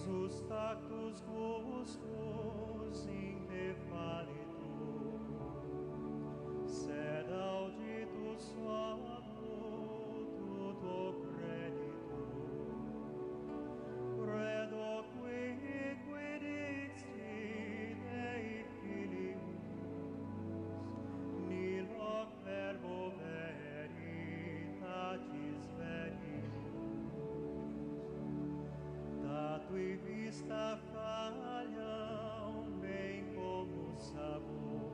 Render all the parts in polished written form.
Jesus tactus gustus in te falitur, sed auditus suavus tuto creditur, credo qui dixti Dei filius, nil hoc verbo veritatis verius, tui vista falham bem como sabor,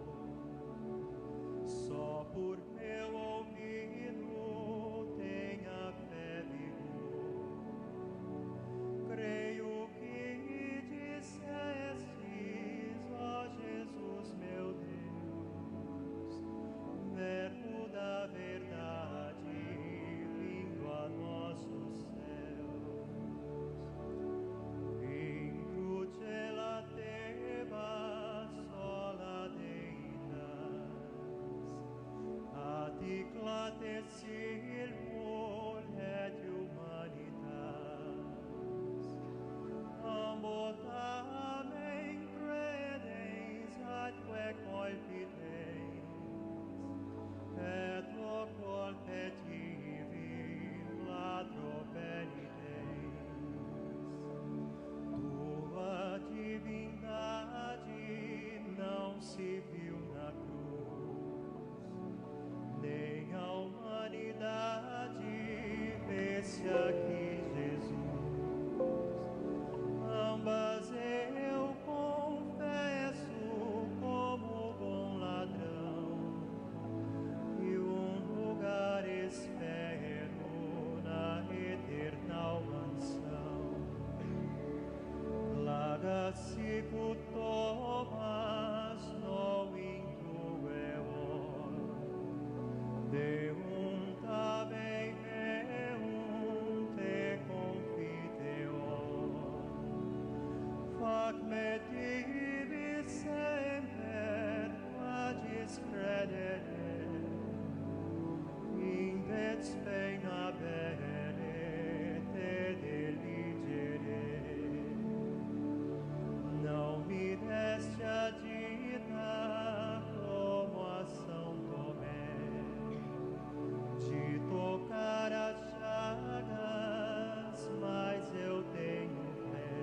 só por meu ouvido tenha fé vigor. Creio que dissestes, ó Jesus meu Deus, verbo da verdade vindo a nossos céus. Cela teba sola deitas, adiclate silvul et humanitas, ambo tamen credens atque colpitens, et locol petivi ladro penitens. Tua divindade não se viu na cruz, nem a humanidade vê-se aqui, Jesus. Ambas eu confesso como bom ladrão, e lugar espero na eternal mansão. Laga sicut Thomas novintu eon, deunt abei meum te confiteon. Fac me tibi semper quadis credere, indet spena bene te deligere. Não me deste a dita como a São Tomé, de tocar as chagas, mas eu tenho fé.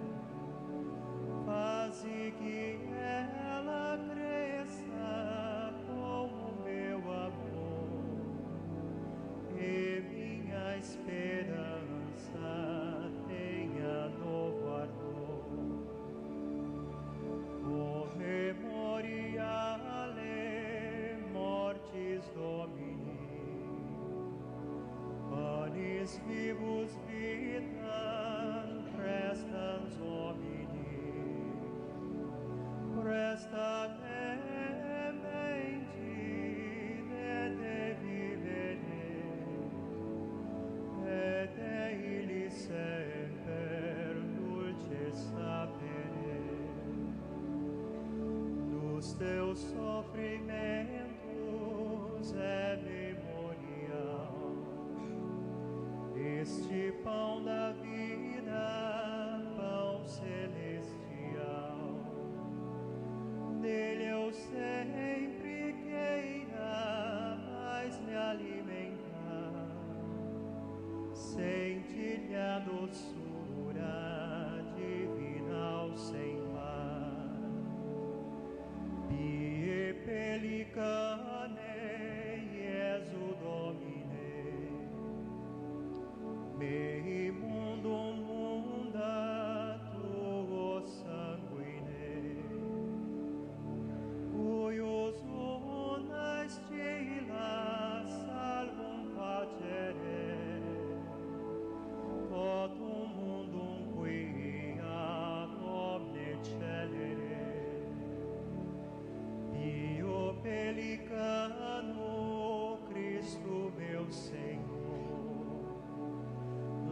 Faze que ela cresça com o meu amor, e minha esperança tenha novo ardor. O memoriale mortis Domini, panis vivus vitam prestans homini, presta menti de te vivere, et illi semper dulce sapere. Os teus sofrimentos é memorial, este pão da vida, pão celestial. Dele eu sempre queira mais me alimentar, sentir-lhe a doçura divinal sem par. Pie pelicane Iesu Domine, mei mundum munda tuo sanguine, cuius una stilla salvum facere, totum mundum quia omne celere. Io pelicano, Cristo meu Senhor,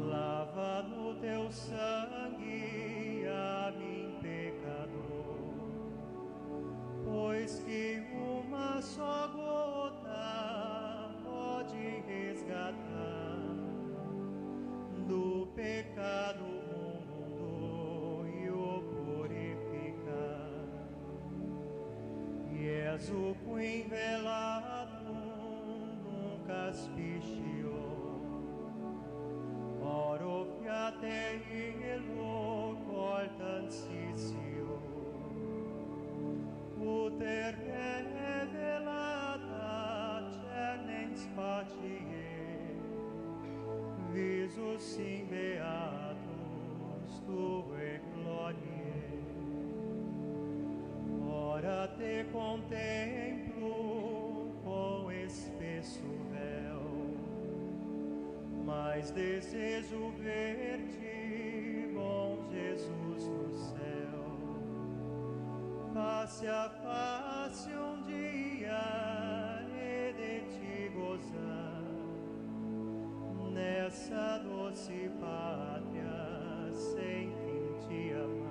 Gesù qui velatum nunc aspicio, oro fiate illo coltansitio, uter revelata cernens facie, visus in beatus tue gloriae. Ora te contemplo com espesso véu, mas desejo ver-te, bom Jesus do céu, face a face um dia e de ti gozar, nessa doce pátria sem fim te amar.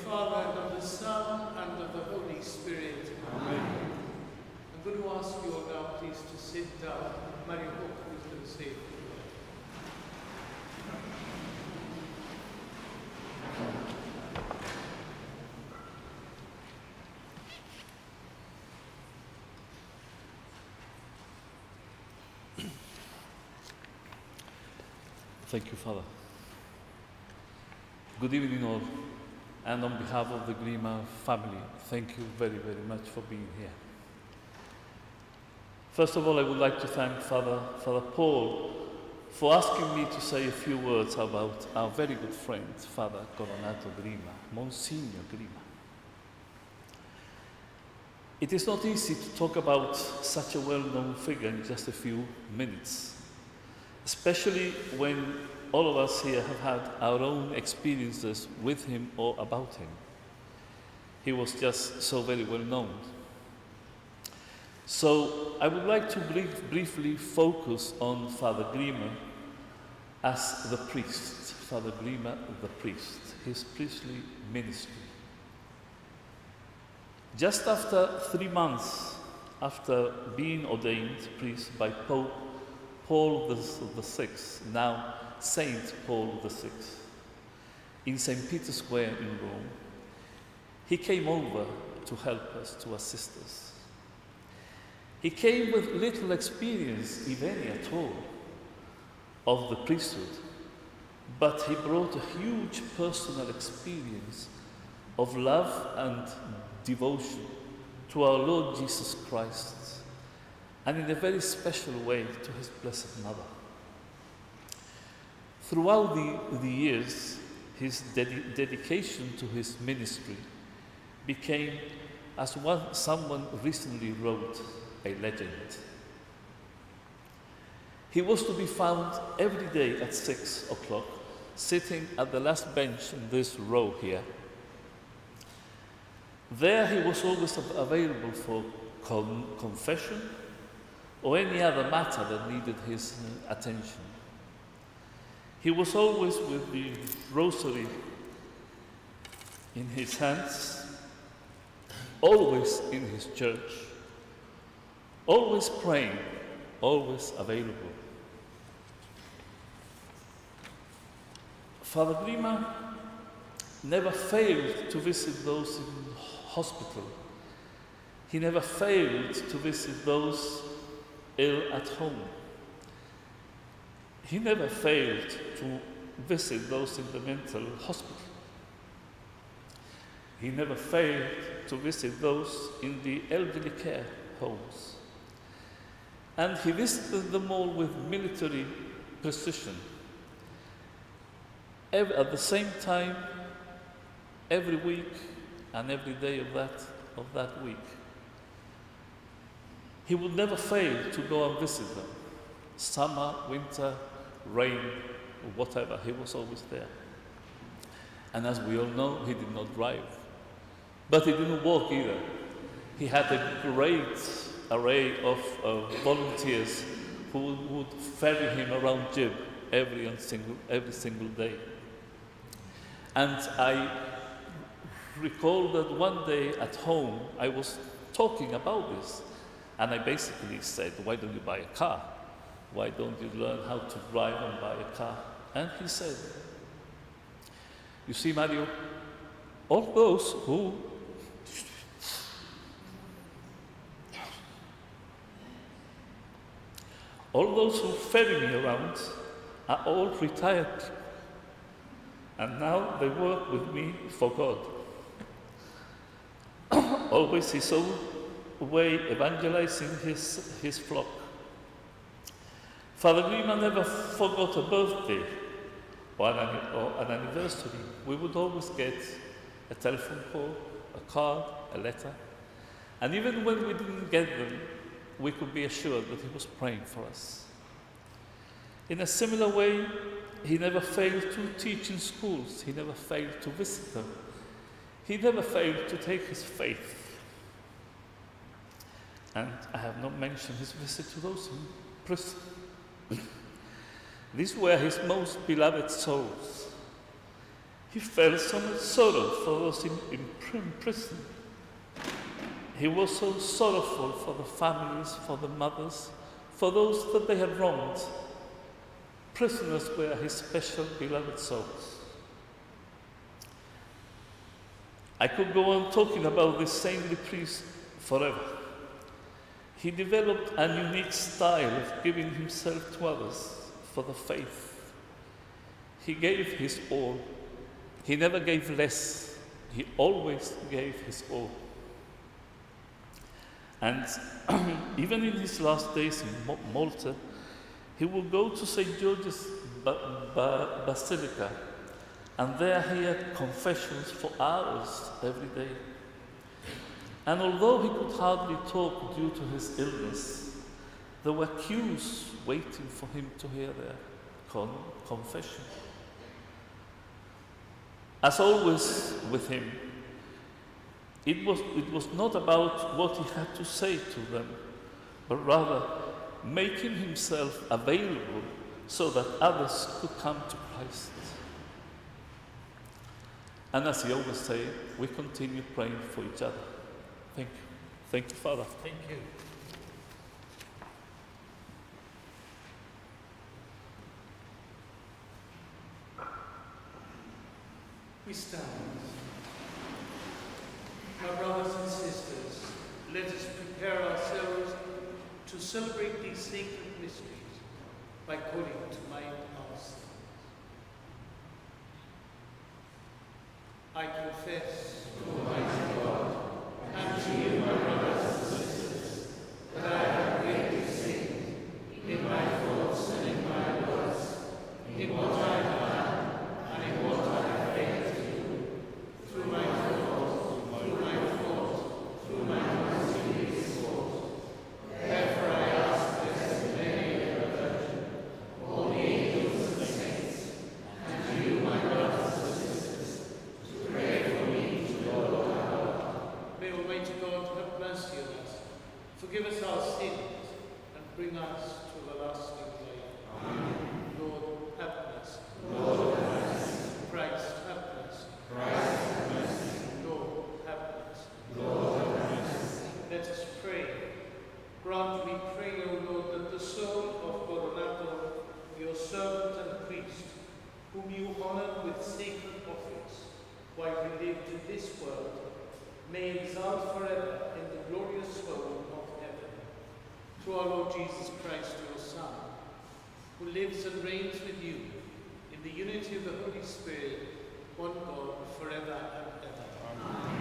Father, and of the Son, and of the Holy Spirit. Amen. I'm going to ask you all now, please, to sit down. Mary Hope, who's going to say it. Thank you, Father. Good evening, all. And on behalf of the Grima family, thank you very, very much for being here. First of all, I would like to thank Father Paul for asking me to say a few words about our very good friend, Father Coronato Grima, Monsignor Grima. It is not easy to talk about such a well-known figure in just a few minutes, especially when all of us here have had our own experiences with him or about him. He was just so very well known. So I would like to briefly focus on Father Grima as the priest, Father Grima the priest, his priestly ministry. Just after 3 months after being ordained priest by Pope Paul VI, now Saint Paul VI, in St. Peter's Square in Rome, he came over to help us, to assist us. He came with little experience, if any at all, of the priesthood, but he brought a huge personal experience of love and devotion to our Lord Jesus Christ, and in a very special way to his Blessed Mother. Throughout the years, his dedication to his ministry became, as someone recently wrote, a legend. He was to be found every day at 6 o'clock, sitting at the last bench in this row here. There he was always available for confession or any other matter that needed his attention. He was always with the rosary in his hands, always in his church, always praying, always available. Father Grima never failed to visit those in hospital. He never failed to visit those ill at home. He never failed to visit those in the mental hospital. He never failed to visit those in the elderly care homes. And he visited them all with military precision. At the same time, every week and every day of that week. He would never fail to go and visit them. Summer, winter, rain, whatever, he was always there. And as we all know, he did not drive. But he didn't walk either. He had a great array of volunteers who would ferry him around Gib every single day. And I recall that one day at home, I was talking about this. And I basically said, why don't you buy a car? Why don't you learn how to drive and buy a car? And he said, you see, Mario, all those who ferry me around are all retired. And now they work with me for God. Always his own way evangelizing his flock. Father Grima never forgot a birthday or an anniversary. We would always get a telephone call, a card, a letter. And even when we didn't get them, we could be assured that he was praying for us. In a similar way, he never failed to teach in schools. He never failed to visit them. He never failed to take his faith. And I have not mentioned his visit to those in prison. These were his most beloved souls. He felt so much sorrow for those in prison. He was so sorrowful for the families, for the mothers, for those that they had wronged. Prisoners were his special beloved souls. I could go on talking about this saintly priest forever. He developed a unique style of giving himself to others for the faith. He gave his all. He never gave less. He always gave his all. And even in his last days in Malta, he would go to St. George's Basilica, and there he had confessions for hours every day. And although he could hardly talk due to his illness, there were queues waiting for him to hear their confession. As always with him, it was not about what he had to say to them, but rather making himself available so that others could come to Christ. And as he always said, we continue praying for each other. Thank you. Thank you, Father. Thank you. We stand. My brothers and sisters, let us prepare ourselves to celebrate these sacred mysteries by calling to mind our sins. I confess to Almighty God and to you, my brothers and sisters, that I have greatly sinned in my thoughts and in my words, in what I have done and in what I have failed to do, through my fault, through my continuous fault. Therefore I ask Blessed Mary, ever Virgin, all the angels and saints, and you, my brothers and sisters, to pray for me to Lord our God. May Almighty God have mercy on us, forgive us our sins, and bring us to everlasting life. Amen. Lord, have mercy. Lord, have mercy. Christ, have mercy. Christ, have mercy. Lord, have mercy. Lord, have mercy. Let us pray. Grant, we pray, O Lord, that the soul of Coronato, your servant and priest, whom you honored with sacred office while he lived in this world, may exult forever in the glorious home of heaven. Through our Lord Jesus Christ, your Son, who lives and reigns with you in the unity of the Holy Spirit, one God, forever and ever. Amen.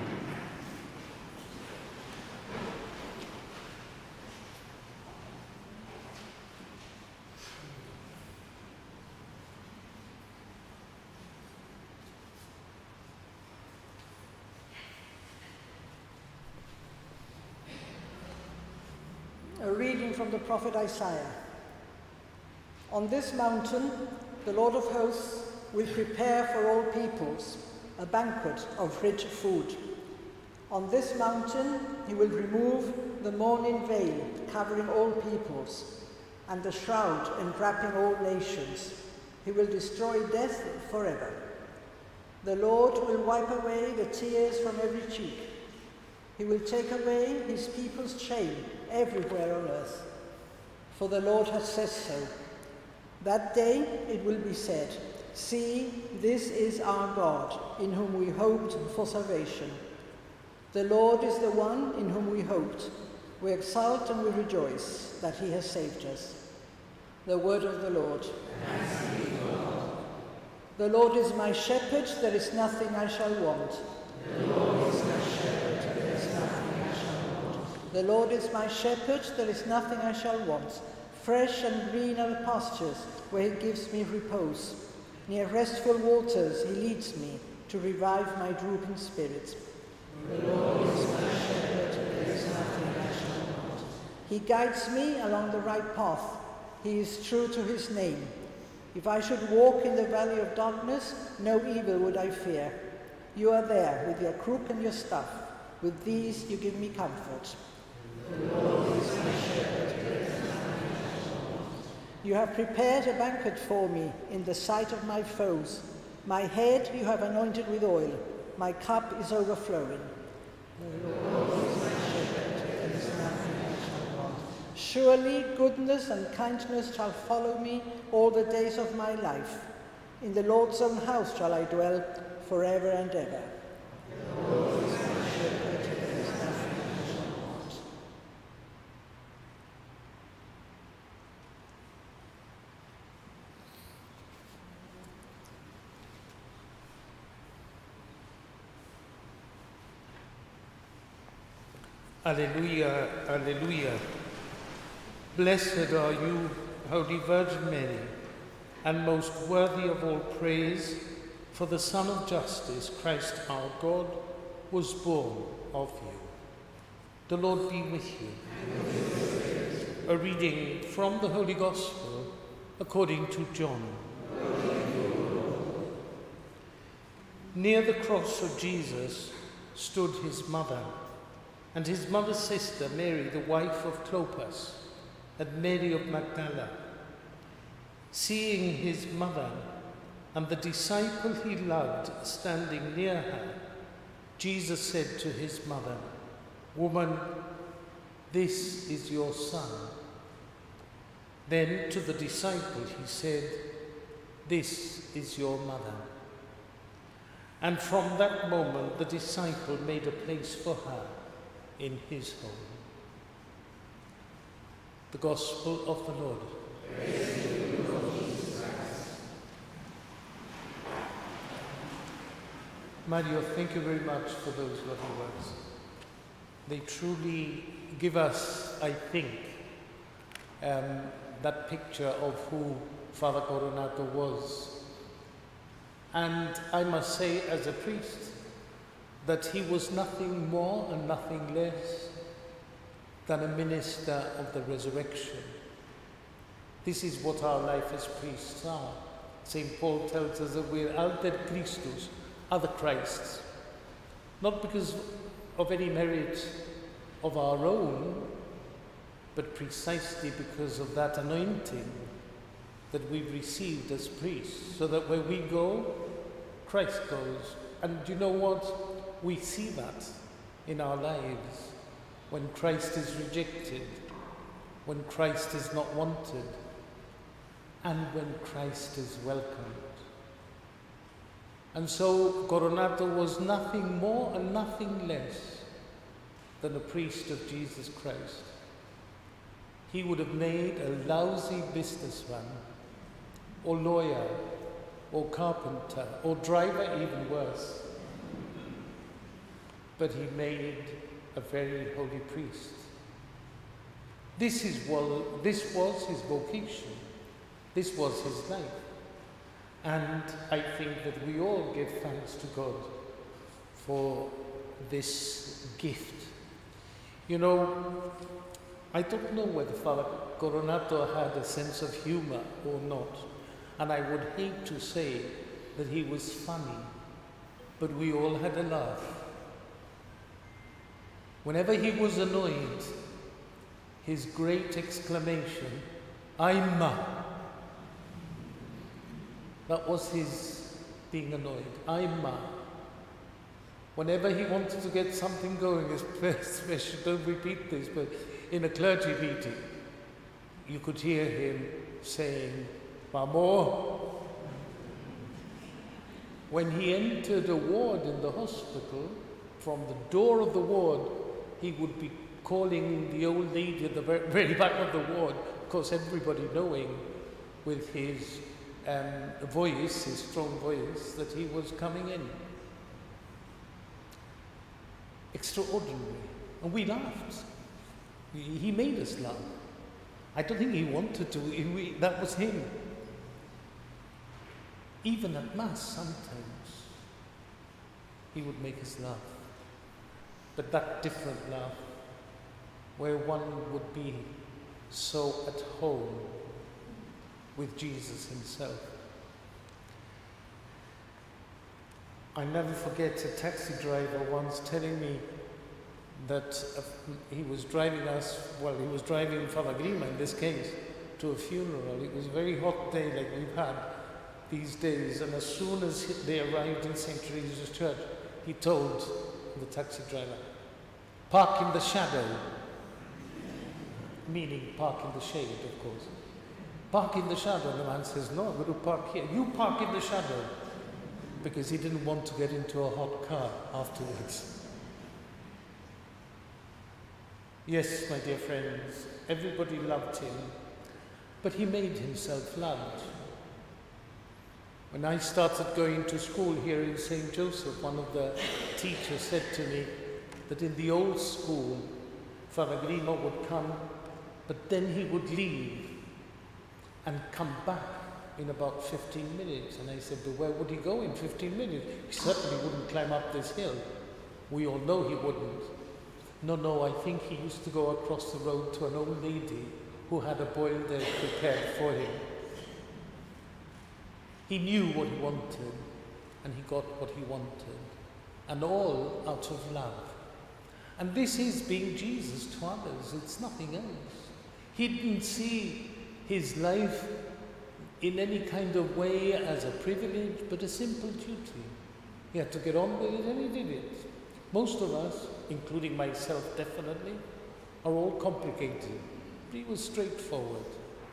A reading from the prophet Isaiah. On this mountain, the Lord of hosts will prepare for all peoples a banquet of rich food. On this mountain, he will remove the mourning veil covering all peoples and the shroud enwrapping all nations. He will destroy death forever. The Lord will wipe away the tears from every cheek. He will take away his people's shame everywhere on earth. For the Lord has said so. That day it will be said, see, this is our God, in whom we hoped for salvation. The Lord is the one in whom we hoped. We exult and we rejoice that he has saved us. The word of the Lord. Thanks be to God. The Lord is my shepherd, there is nothing I shall want. The Lord is my shepherd, there is nothing I shall want. The Lord is my shepherd, there is nothing I shall want. Fresh and green are the pastures, where he gives me repose. Near restful waters he leads me, to revive my drooping spirit. The Lord is my shepherd, there is nothing I shall want. He guides me along the right path. He is true to his name. If I should walk in the valley of darkness, no evil would I fear. You are there with your crook and your staff. With these you give me comfort. The Lord is my shepherd, there is nothing I shall want. You have prepared a banquet for me in the sight of my foes. My head you have anointed with oil. My cup is overflowing. Surely goodness and kindness shall follow me all the days of my life. In the Lord's own house shall I dwell forever and ever. Alleluia, alleluia. Blessed are you, Holy Virgin Mary, and most worthy of all praise, for the Son of Justice, Christ our God, was born of you. The Lord be with you. A reading from the Holy Gospel according to John. Near the cross of Jesus stood his mother, and his mother's sister, Mary, the wife of Clopas, and Mary of Magdala. Seeing his mother and the disciple he loved standing near her, Jesus said to his mother, "Woman, this is your son." Then to the disciple he said, "This is your mother." And from that moment the disciple made a place for her in his home. The Gospel of the Lord. Praise to you, Lord Jesus Christ. Mario, thank you very much for those lovely words. They truly give us, I think, that picture of who Father Coronato was. And I must say, as a priest, that he was nothing more and nothing less than a minister of the resurrection. This is what our life as priests are. St. Paul tells us that we're alter Christus, other Christs, not because of any merit of our own, but precisely because of that anointing that we've received as priests, so that where we go, Christ goes. And you know what? We see that in our lives. When Christ is rejected, when Christ is not wanted, and when Christ is welcomed. And so Coronato was nothing more and nothing less than a priest of Jesus Christ. He would have made a lousy businessman, or lawyer, or carpenter, or driver, even worse. But he made a very holy priest. This was his vocation. This was his life. And I think that we all give thanks to God for this gift. You know, I don't know whether Father Coronato had a sense of humor or not. And I would hate to say that he was funny, but we all had a laugh. Whenever he was annoyed, his great exclamation, "Aima." That was his being annoyed, "Aima." Whenever he wanted to get something going, especially, don't repeat this, but in a clergy meeting, you could hear him saying, "Vamos." When he entered a ward in the hospital, from the door of the ward, he would be calling the old lady at the very back of the ward, of course everybody knowing with his voice, his strong voice, that he was coming in. Extraordinary. And we laughed. He made us laugh. I don't think he wanted to. That was him. Even at Mass, sometimes, he would make us laugh. But that different laugh, where one would be so at home with Jesus himself. I never forget a taxi driver once telling me that he was driving us, well, he was driving Father Grima in this case, to a funeral. It was a very hot day like we've had these days, and as soon as they arrived in St. Teresa's Church, he told the taxi driver, "Park in the shadow," meaning park in the shade, of course. Park in the shadow. And the man says, "No, I'm going to park here." "You park in the shadow," because he didn't want to get into a hot car afterwards. Yes, my dear friends, everybody loved him, but he made himself loved. When I started going to school here in St. Joseph, one of the teachers said to me that in the old school, Father Grima would come, but then he would leave and come back in about 15 minutes. And I said, "But where would he go in 15 minutes? He certainly wouldn't climb up this hill." We all know he wouldn't. No, I think he used to go across the road to an old lady who had a boiled egg prepared for him. He knew what he wanted, and he got what he wanted, and all out of love. And this is being Jesus to others. It's nothing else. He didn't see his life in any kind of way as a privilege, but a simple duty. He had to get on with it, and he did it. Most of us, including myself definitely, are all complicated. He was straightforward.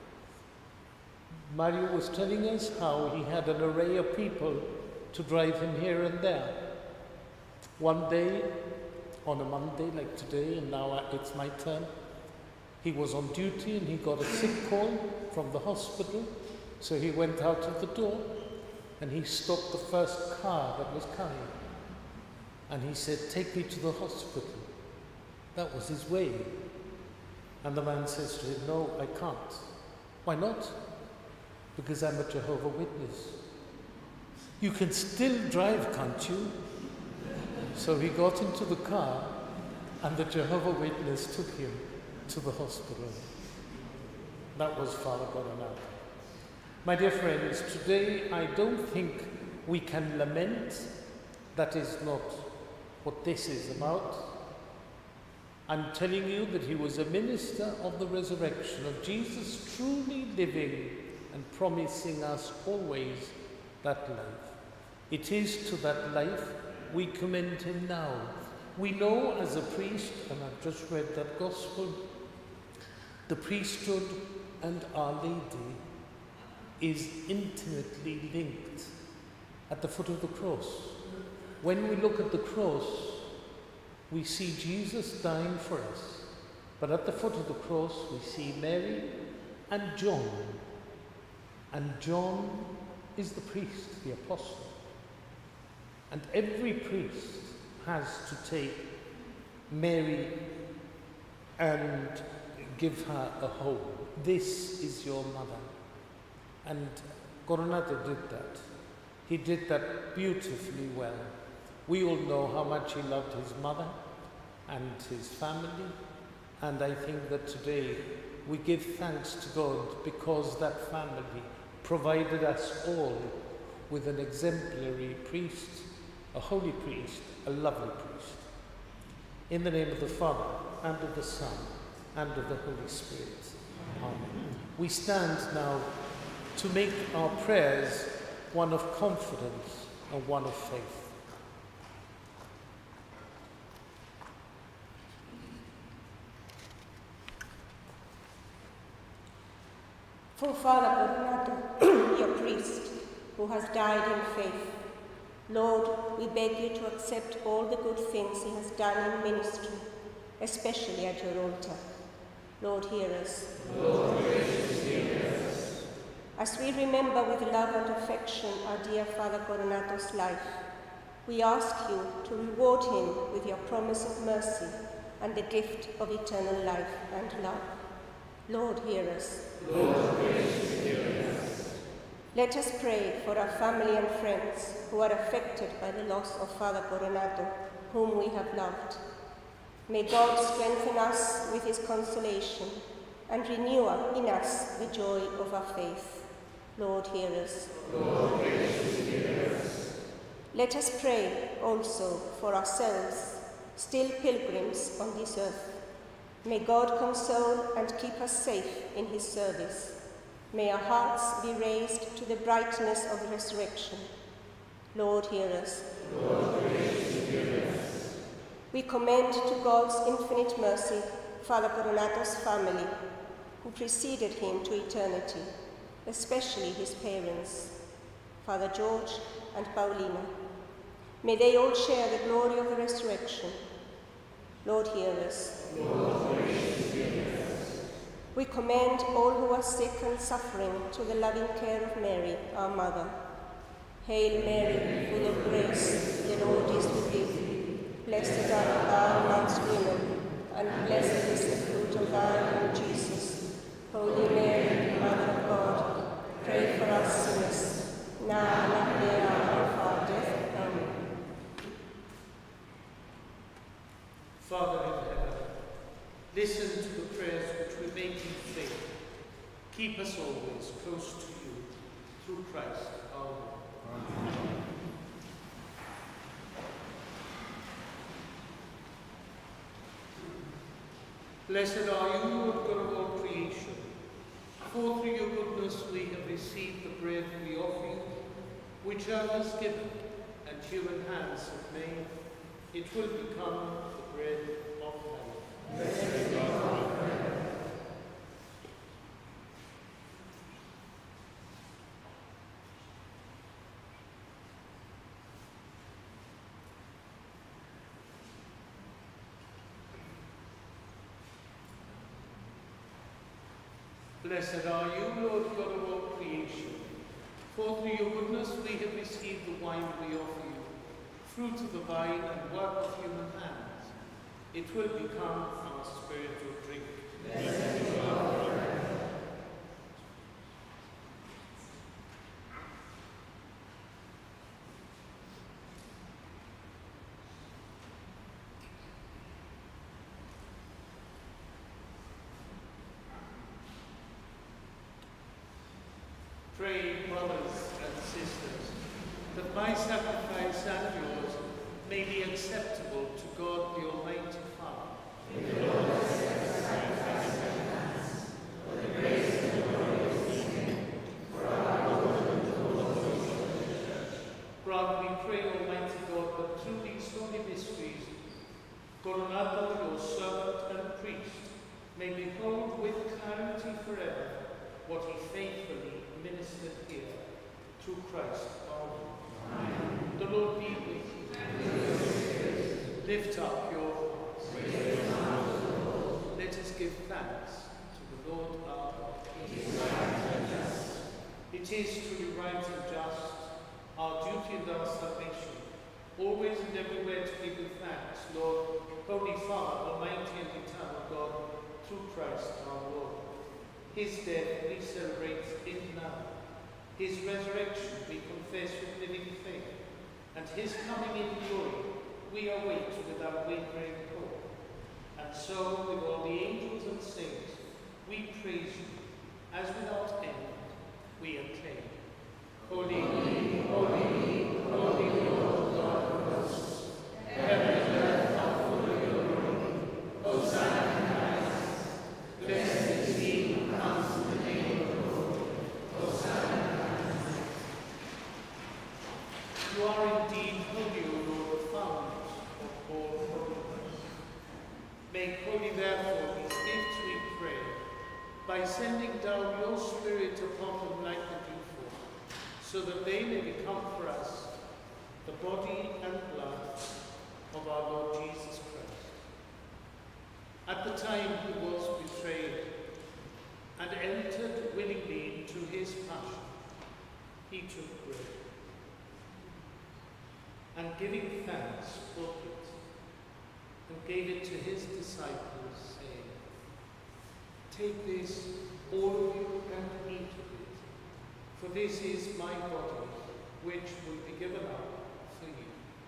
Mario was telling us how he had an array of people to drive him here and there. One day, on a Monday like today, and now it's my turn, he was on duty and he got a sick call from the hospital, so he went out of the door and he stopped the first car that was coming. And he said, "Take me to the hospital." That was his way. And the man says to him, "No, I can't." "Why not?" "Because I'm a Jehovah Witness." "You can still drive, can't you?" So he got into the car and the Jehovah Witness took him to the hospital. That was Father Coronado. My dear friends, today I don't think we can lament. That is not what this is about. I'm telling you that he was a minister of the resurrection, of Jesus truly living and promising us always that life. It is to that life we commend him now. We know as a priest, and I've just read that gospel, the priesthood and Our Lady is intimately linked at the foot of the cross. When we look at the cross, we see Jesus dying for us. But at the foot of the cross, we see Mary and John. And John is the priest, the apostle. And every priest has to take Mary and give her a home. This is your mother. And Coronado did that. He did that beautifully well. We all know how much he loved his mother and his family, and I think that today we give thanks to God because that family provided us all with an exemplary priest, a holy priest, a lovely priest. In the name of the Father, and of the Son, and of the Holy Spirit. Amen. We stand now to make our prayers one of confidence and one of faith. For Father Coronado, your priest, who has died in faith, Lord, we beg you to accept all the good things he has done in ministry, especially at your altar. Lord, hear us. Lord, gracious, hear us. As we remember with love and affection our dear Father Coronado's life, we ask you to reward him with your promise of mercy and the gift of eternal life and love. Lord, hear us. Lord, gracious, hear us. Let us pray for our family and friends who are affected by the loss of Father Coronado, whom we have loved. May God strengthen us with his consolation and renew in us the joy of our faith. Lord, hear us. Lord, gracious, hear us. Let us pray also for ourselves, still pilgrims on this earth. May God console and keep us safe in his service. May our hearts be raised to the brightness of the resurrection. Lord, hear us. Lord, hear us. We commend to God's infinite mercy Father Coronato's family, who preceded him to eternity, especially his parents, Father George and Paulina. May they all share the glory of the resurrection. Lord, hear us. Lord, hear us. We commend all who are sick and suffering to the loving care of Mary, our Mother. Hail Mary, full of grace, the Lord is with thee. Blessed art thou amongst women, and blessed is the fruit of thy womb, Jesus. Holy Mary, Mother of God, pray for us sinners, now and at the hour of our death. Amen. Father in heaven, listen to the prayers which we make in faith. Keep us always close to you, through Christ our Lord. Amen. Blessed are you, Lord God of all creation, for through your goodness we have received the bread we offer you, which earth has given and human hands have made. It will become the bread of life. Blessed be God forever. Blessed are you, Lord God of all creation, for through your goodness we have received the wine we offer you, fruit of the vine and work of human hands. It will become our spiritual drink. Blessed be God forever. Pray, brothers and sisters, that my sacrifice and yours may be acceptable to God the Almighty Father. May the Lord accept the sacrifice and thanks for the grace and glory of his name, for our good and the whole of his holy church. Grant, we pray, Almighty God, that through these holy mysteries, Coronato, your servant and priest, may behold with clarity forever what he faithfully ministered here, through Christ our Lord. Amen. The Lord be with you. And lift up your hearts. Let us give thanks to the Lord our God. It is right and just. It is truly right and just, our duty and our salvation, always and everywhere to give you thanks, Lord, Holy Father, Almighty and eternal God, through Christ our Lord. His death we celebrate in now. His resurrection we confess with living faith. And his coming in glory we await with unwavering hope. And so, with all the angels and saints, we praise you, as without end we acclaim. Holy, holy, holy, holy Lord God of hosts, heaven and earth are full of your glory. Hosanna in the highest. Blessed is he who comes in the name of the Lord. Hosanna in the highest. You are indeed holy, O Lord, fount of all holiness. Make holy, therefore, these gifts, we pray, by sending down your Spirit upon them like the dewfall, so that they may become for us the body and blood of our Lord Jesus Christ. At the time he was betrayed and entered willingly into his passion, he took bread, and giving thanks, broke it, and gave it to his disciples, saying, "Take this, all of you, and eat of it, for this is my body, which will be given up for you."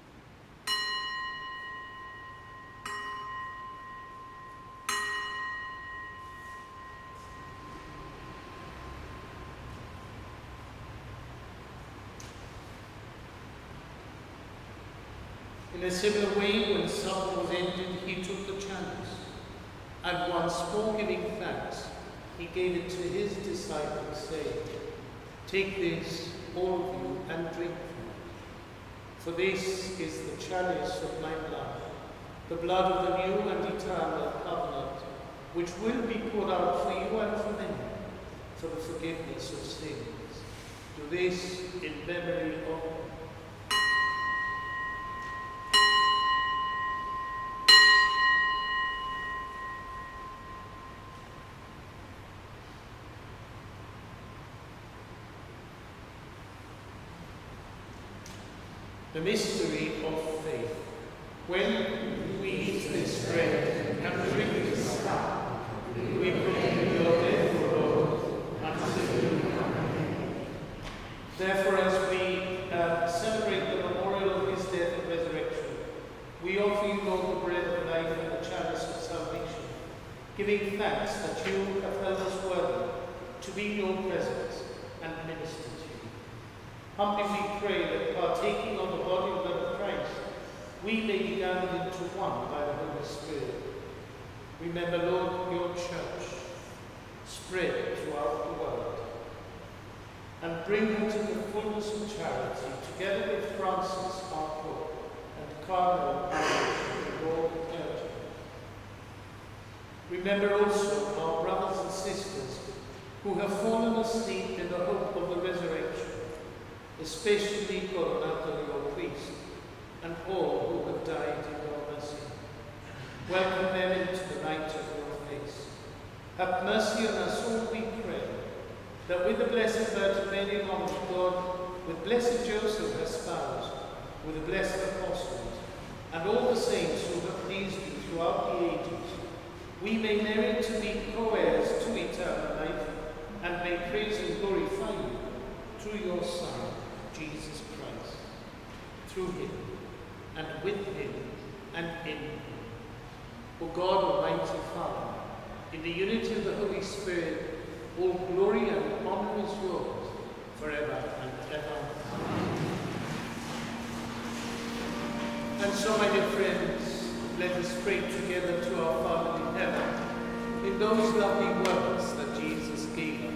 In a similar way, when supper was ended, he took the chalice, and once more giving thanks, he gave it to his disciples, saying, "Take this, all of you, and drink from it. For this is the chalice of my blood, the blood of the new and eternal covenant, which will be poured out for you and for many, for the forgiveness of sins. Do this in memory of me." The mystery of faith. When we eat this bread and drink this cup, we proclaim your death, O Lord, until you come again. Therefore, as we celebrate the memorial of his death and resurrection, we offer you, Lord, the bread of life and the chalice of salvation, giving thanks that you have held us worthy to be in your presence and minister to you. Humbly we pray that, partaking of the body and blood of Christ, we may be gathered into one by the Holy Spirit. Remember, Lord, your church, spread throughout the world, and bring her to the fullness of charity, together with Francis, our Pope, and Cardinal and all the clergy. Remember also our brothers and sisters who have fallen asleep in the hope of the resurrection, especially Coronato, your priest, and all who have died in your mercy. Welcome them into the light of your face. Have mercy on us all, we pray, that with the Blessed Virgin Mary, Mother of God, with blessed Joseph, her spouse, with the blessed apostles, and all the saints who have pleased you throughout the ages, we may merit to be co-heirs to eternal life, and may praise and glorify you through your Son, Jesus Christ. Through him, and with him, and in him. O God, Almighty Father, in the unity of the Holy Spirit, all glory and honor is yours, forever and ever. Amen. And so, my dear friends, let us pray together to our Father in heaven, in those lovely words that Jesus gave us.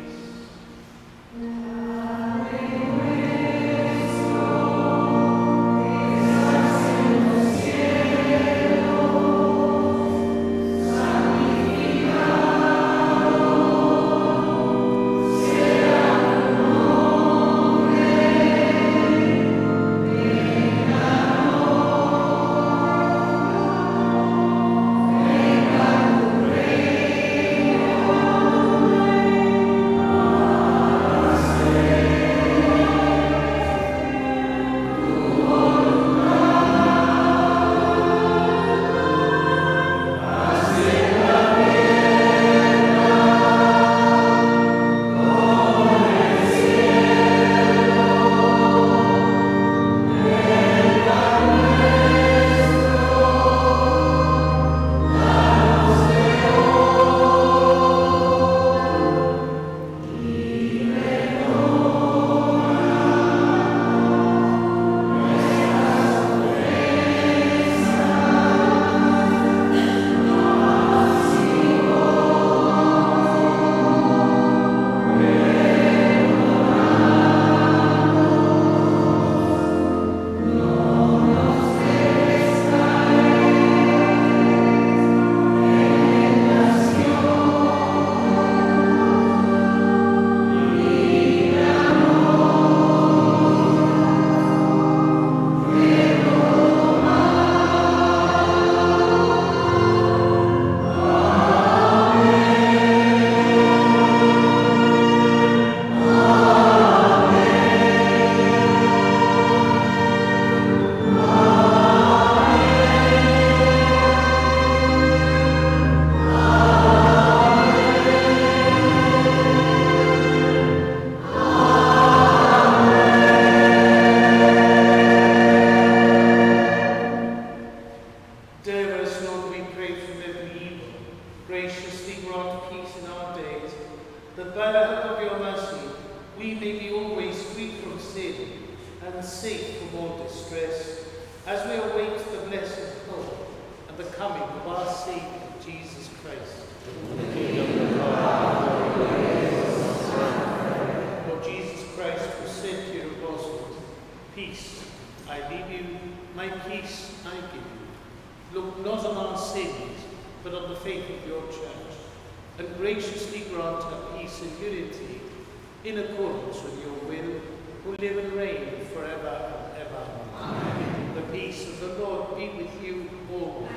The kingdom of God. Lord Jesus Christ, who said to your apostles, "Peace I leave you, my peace I give you. Look not on our sins, but on the faith of your church, and graciously grant her peace and unity in accordance with your will, who live and reign forever and ever." Amen. The peace of the Lord be with you always.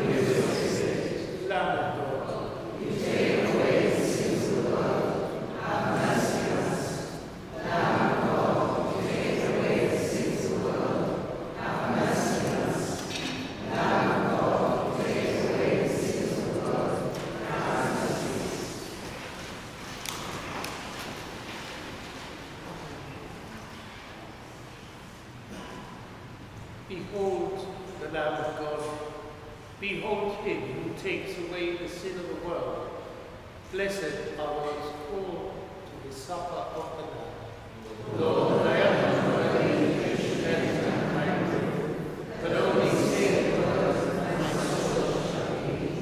Lamb of God, you take away the sins of the world, have mercy on us. Lamb of God, you take away the sins of the world, have mercy on us. Lamb of God, you take away the sins of the world, have mercy on us. behold the Lamb of God. Behold him who takes away the sin of the world. Blessed are those called to the supper of the Lamb. Lord, I am not worthy that you should enter my room, but only say the word, and my soul shall be healed.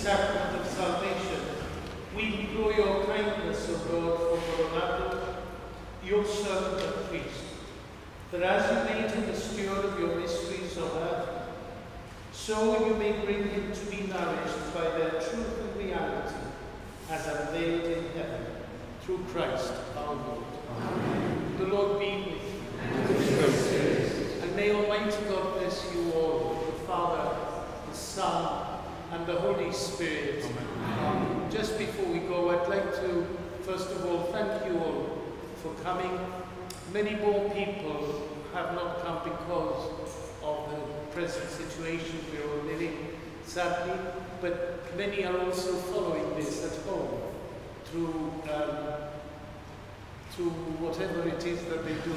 sacrament of salvation, we implore your kindness, O God, for Coronado, your servant and priest, that as you made him the steward of your mysteries on earth, so you may bring him to be nourished by their truth and reality, as unveiled in heaven, through Christ our Lord. Amen. The Lord be with you. And may Almighty God bless you all, the Father, the Son, and the Holy Spirit. Amen. Just before we go, I'd like to, first of all, thank you all for coming. Many more people have not come because of the present situation we're all living, sadly, but many are also following this at home through whatever it is that they do.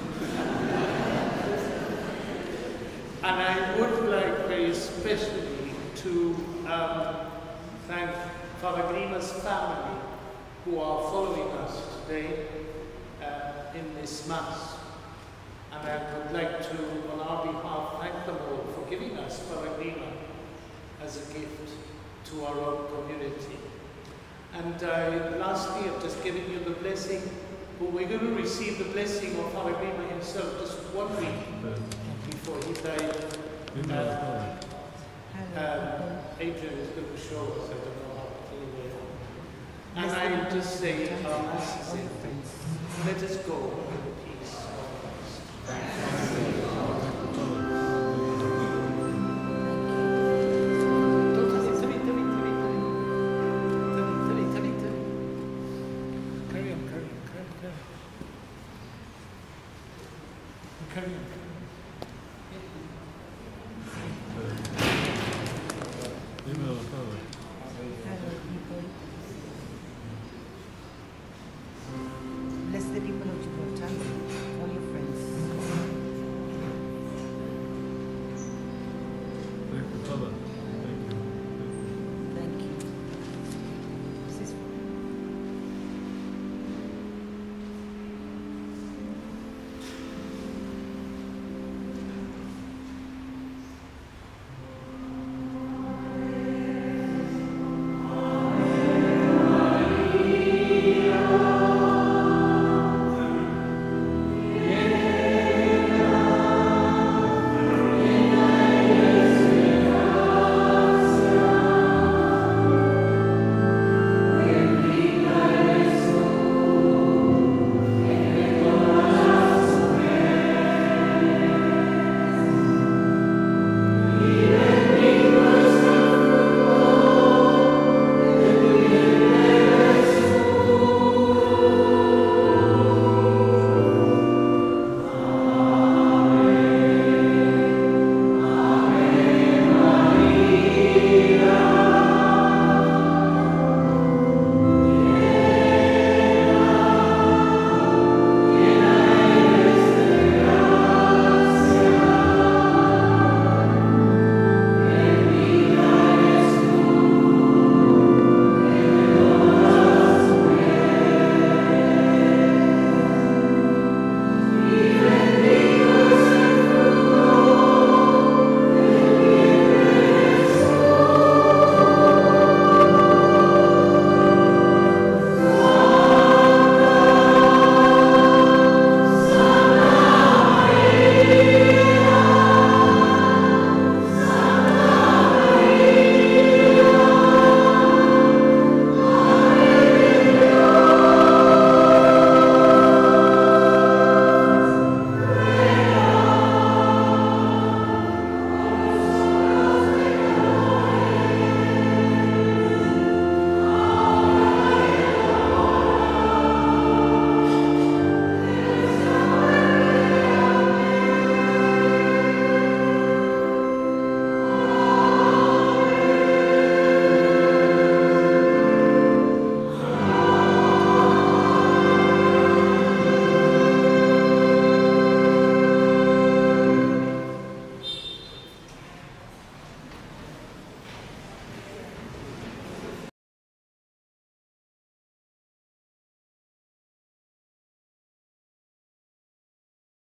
And I would like very especially to thank Father Grima's family who are following us today in this Mass. And I would like to, on our behalf, thank them all for giving us Father Grima as a gift to our own community. And lastly, I've just given you the blessing, but we're going to receive the blessing of Father Grima himself just 1 week before he died. Adrian is going to show us, I don't know how, anyway. And I just say, our Mass is ending. Let us go in the peace of Christ. Carry on.